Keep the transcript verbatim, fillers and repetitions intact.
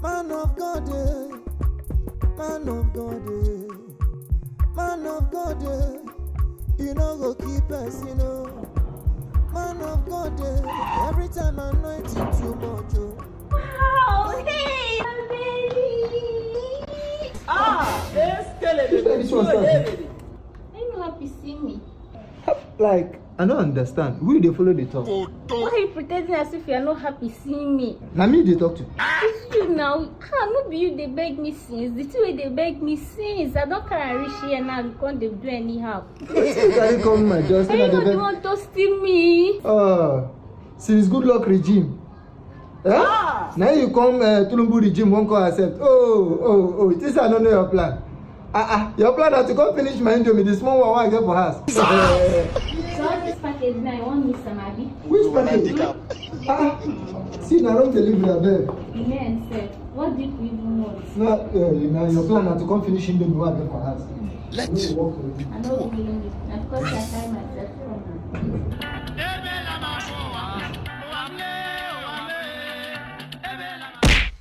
Man of God, eh. Man of God, eh. Man of God, eh. You know go keep us, you know. Man of God, eh. Every time I anoint you too much, oh. Wow, hey, baby. Ah, this baby. This was Are you happy seeing me? Like, I don't understand. Who they follow the talk? Why are you pretending as if you are not happy seeing me? Now me they talk to. It's you now. Ah, no be you they beg me since. The two way they beg me since. I don't carry reach here now because they do anyhow. Can you come my just? Are you not the one toasting me? Uh, since good luck regime. Eh? Ah. Now you come uh, Tulumbu regime won't go accept. Oh, oh, oh. This I don't know your plan. Ah, uh, uh, your plan is to come finish my indomie. The small one I get for house. So all this package now, you want me some Abby? Which package? Ah, see, now don't deliver a bed. Man said, what do you even want? No, uh, you know, your plan is to come finish indomie one I get for house. Let. I know you will.